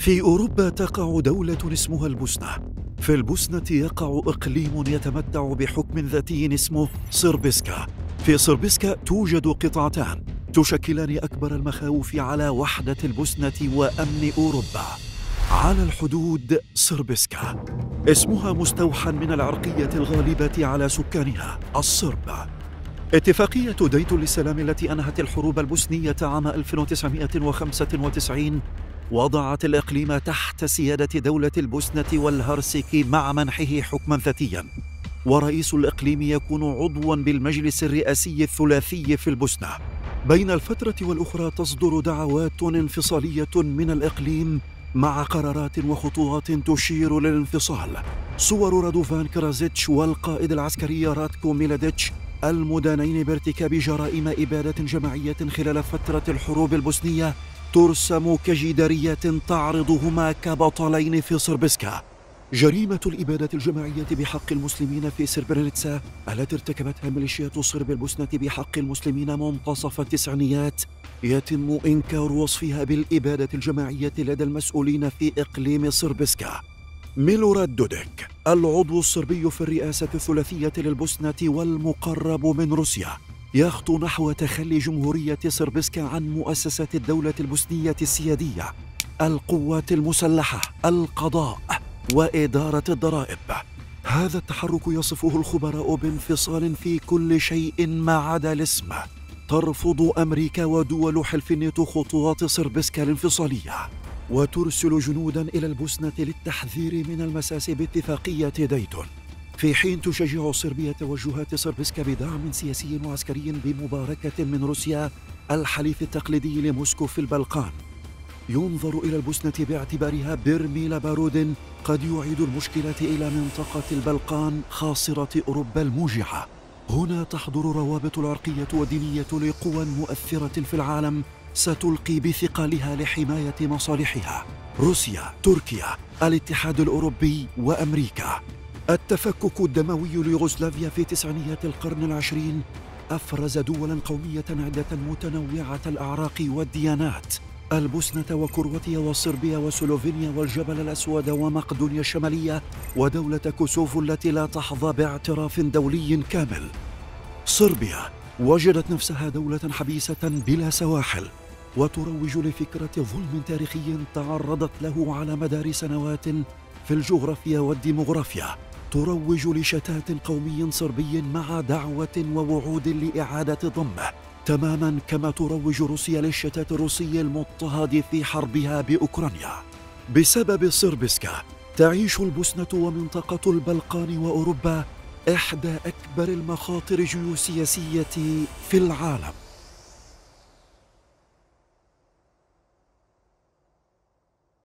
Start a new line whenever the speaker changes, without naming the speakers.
في أوروبا تقع دولة اسمها البوسنة. في البوسنة يقع إقليم يتمتع بحكم ذاتي اسمه صربسكا. في صربسكا توجد قطعتان تشكلان أكبر المخاوف على وحدة البوسنة وأمن أوروبا. على الحدود صربسكا اسمها مستوحى من العرقية الغالبة على سكانها الصرب. اتفاقية ديتون للسلام التي أنهت الحروب البوسنية عام 1995 وضعت الإقليم تحت سيادة دولة البوسنة والهرسك مع منحه حكما ذاتيا، ورئيس الإقليم يكون عضوا بالمجلس الرئاسي الثلاثي في البوسنة. بين الفترة والأخرى تصدر دعوات انفصالية من الإقليم مع قرارات وخطوات تشير للانفصال. صور رادوفان كرازيتش والقائد العسكري راتكو ميلاديتش المدانين بارتكاب جرائم إبادة جماعية خلال فترة الحروب البوسنية ترسم كجداريات تعرضهما كبطلين في صربسكا. جريمة الإبادة الجماعية بحق المسلمين في سربرينيتسا التي ارتكبتها ميليشيات صرب البوسنة بحق المسلمين منتصف التسعينيات يتم إنكار وصفها بالإبادة الجماعية لدى المسؤولين في إقليم صربسكا. ميلوراد دوديك العضو الصربي في الرئاسة الثلاثية للبوسنة والمقرب من روسيا يخطو نحو تخلي جمهورية صربسكا عن مؤسسات الدولة البوسنية السيادية، القوات المسلحة، القضاء وإدارة الضرائب. هذا التحرك يصفه الخبراء بانفصال في كل شيء ما عدا الاسم. ترفض أمريكا ودول حلف الناتو خطوات صربسكا الانفصالية، وترسل جنودا إلى البوسنة للتحذير من المساس باتفاقية ديتون، في حين تشجع صربيا توجهات صربسكا بدعم سياسي وعسكري بمباركة من روسيا الحليف التقليدي لموسكو في البلقان. ينظر إلى البوسنة باعتبارها برميل بارود قد يعيد المشكلة إلى منطقة البلقان خاصرة أوروبا الموجعة. هنا تحضر روابط العرقية والدينية لقوى مؤثرة في العالم ستلقي بثقلها لحماية مصالحها: روسيا، تركيا، الاتحاد الأوروبي وأمريكا. التفكك الدموي ليوغوسلافيا في تسعينيات القرن العشرين أفرز دولا قومية عدة متنوعة الأعراق والديانات: البوسنة وكرواتيا وصربيا وسلوفينيا والجبل الأسود ومقدونيا الشمالية ودولة كوسوفو التي لا تحظى باعتراف دولي كامل. صربيا وجدت نفسها دولة حبيسة بلا سواحل، وتروج لفكرة ظلم تاريخي تعرضت له على مدار سنوات في الجغرافيا والديموغرافيا. تروج لشتات قومي صربي مع دعوة ووعود لإعادة ضمه، تماما كما تروج روسيا للشتات الروسي المضطهد في حربها بأوكرانيا. بسبب صربسكا تعيش البوسنة ومنطقة البلقان وأوروبا إحدى أكبر المخاطر الجيوسياسية في العالم.